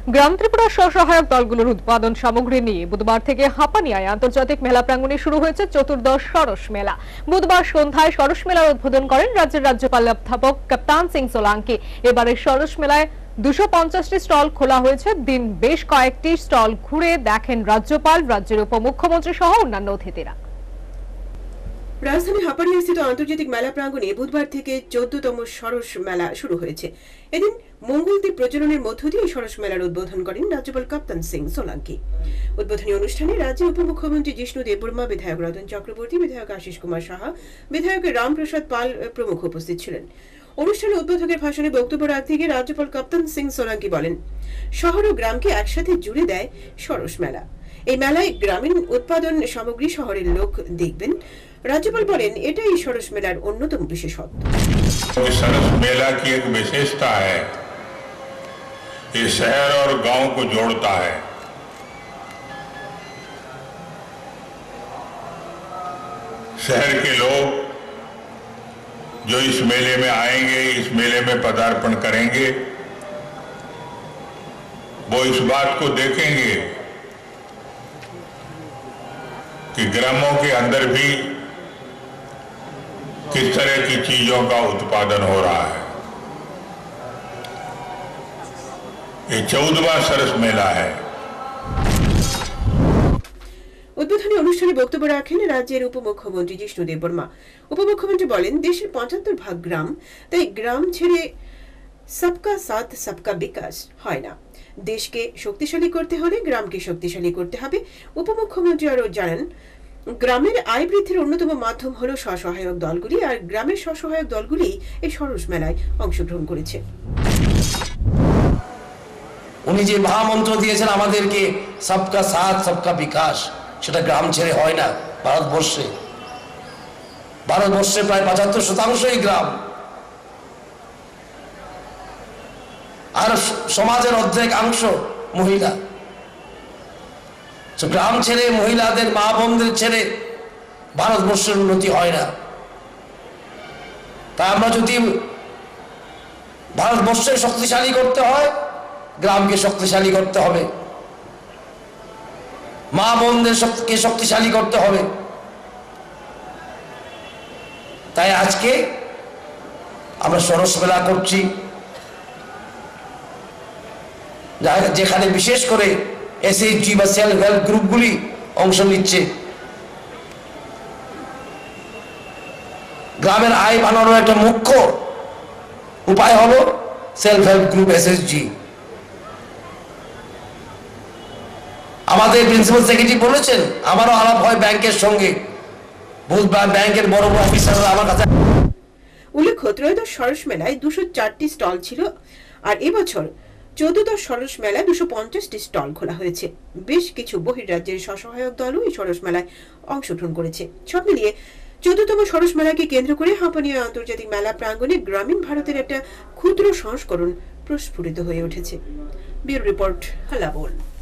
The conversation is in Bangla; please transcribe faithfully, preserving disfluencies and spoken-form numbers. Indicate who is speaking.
Speaker 1: গ্রাম ত্রিপুরা স্বসহায়ক দলগুলোর উৎপাদন সামগ্রী নিয়ে বুধবার থেকে হাপানিয়ায় আন্তর্জাতিক মেলা প্রাঙ্গণে শুরু হয়েছে চতুর্দশ সরস মেলা। বুধবার সন্ধ্যায় সরস মেলার উদ্বোধন করেন রাজ্যের রাজ্যপাল অধ্যাপক কাপ্তান সিং সোলাঙ্কি। এবারে সরস মেলায় দুশো পঞ্চাশটি স্টল খোলা হয়েছে। দিন বেশ কয়েকটি স্টল ঘুরে দেখেন রাজ্যপাল, রাজ্যের উপমুখ্যমন্ত্রী সহ অন্যান্য অতিথিরা।
Speaker 2: রাজধানী হাপানিয়া স্থিত আন্তর্জাতিক মেলা প্রাঙ্গণে বুধবার থেকে চোদ্দতম সরস মেলা শুরু হয়েছে। এদিন মঙ্গলদ্বীপ প্রজননের মধ্য দিয়ে সরস মেলার উদ্বোধন করেন রাজ্যপাল কাপ্তান সিং সোলাঙ্কি। উদ্বোধনী অনুষ্ঠানে রাজ্যের উপমুখ্যমন্ত্রী জিষ্ণু দেববর্মা, বিধায়ক রতন চক্রবর্তী, বিধায়ক আশিস কুমার সাহা, বিধায়ক রামপ্রসাদ পাল প্রমুখ উপস্থিত ছিলেন। অনুষ্ঠানে উদ্বোধকের ভাষণে বক্তব্য রাখতে গিয়ে রাজ্যপাল কাপ্তান সিং সোলাঙ্কি বলেন, শহর ও গ্রামকে একসাথে জুড়ে দেয় সরস মেলা। এই মেলায় গ্রামীণ উৎপাদন সামগ্রী শহরের লোক দেখবেন। राज्यपाल बोलें एटाई सरस मेलार अन्यतम विशेषत्व।
Speaker 3: सरस मेला की एक विशेषता है, ये शहर और गांव को जोड़ता है। शहर के लोग जो इस मेले में आएंगे, इस मेले में पदार्पण करेंगे, वो इस बात को देखेंगे कि ग्रामों के अंदर भी किस तरह की चीजों का उत्पादन हो रहा है। ये चौदहवां सरस मेला है।
Speaker 2: उद्বোधनी অনুষ্ঠানে বক্তব্য রাখেন রাজ্যের উপমুখ্যমন্ত্রী জিষ্ণু দেববর্মা। উপমুখ্যমন্ত্রী বলেন, দেশের পঁচাত্তর ভাগ গ্রাম, তাই গ্রাম ছেড়ে সবকা সাথ সবকা বিকাশ হয় না। দেশকে শক্তিশালী করতে হলে গ্রামকে শক্তিশালী করতে হবে। উপমুখ্যমন্ত্রী আরও জানান, গ্রামের আয় বৃদ্ধির অন্যতম মাধ্যম হলো স্বসহায়ক দলগুলি, আর গ্রামের স্বসহায়ক দলগুলি এই সরস মেলায় অংশগ্রহণ করেছে।
Speaker 4: উনি যে মহামন্ত্র দিয়েছেন আমাদেরকে, সবকা সাথ সবকা বিকাশ, সেটা গ্রাম ছেড়ে হয় না। ভারতবর্ষে ভারতবর্ষে প্রায় পঁচাত্তর শতাংশই গ্রাম, আর সমাজের অর্ধেকাংশ মহিলা। গ্রাম ছেড়ে, মহিলাদের, মা বোনদের ছেড়ে ভারতবর্ষের উন্নতি হয় না। তাই আমরা যদি ভারতবর্ষে শক্তিশালী করতে হয়, গ্রামকে শক্তিশালী করতে হবে, মা বোনদেরকে শক্তিশালী করতে হবে। তাই আজকে আমরা সরস মেলা করছি, যেখানে বিশেষ করে এসএইচজি বা সেলফ হেল্প গ্রুপগুলি অংশ নিচ্ছে। গ্রামের আয় বাড়ানোর একটা মুখ্য উপায় হলো সেলফ হেল্প গ্রুপ এসএইচজি। আমাদের প্রিন্সিপাল সেক্রেটারি বলেছেন, আমারও আলাপ হয় ব্যাংকের সঙ্গে, বুধবার ব্যাংকের বড় বড় অফিসাররা আমার কাছে।
Speaker 2: উল্লেখ্য, ত্রয়োদশ সরস মেলায় দুশো চারটি স্টল ছিল, আর এবছর চৌদ্দদশ সরস মেলায় দুশো পঞ্চাশটি স্টল খোলা হয়েছে। বেশ কিছু বহির্রাজ্যের স্বসহায়ক দলও এই সরস মেলায় অংশগ্রহণ করেছে। সব মিলিয়ে চৌদ্দতম সরস মেলাকে কেন্দ্র করে হাপানিয়া আন্তর্জাতিক মেলা প্রাঙ্গণে গ্রামীণ ভারতের একটা ক্ষুদ্র সংস্করণ প্রস্ফুটিত হয়ে উঠেছে। Bureau report, হালাবোল।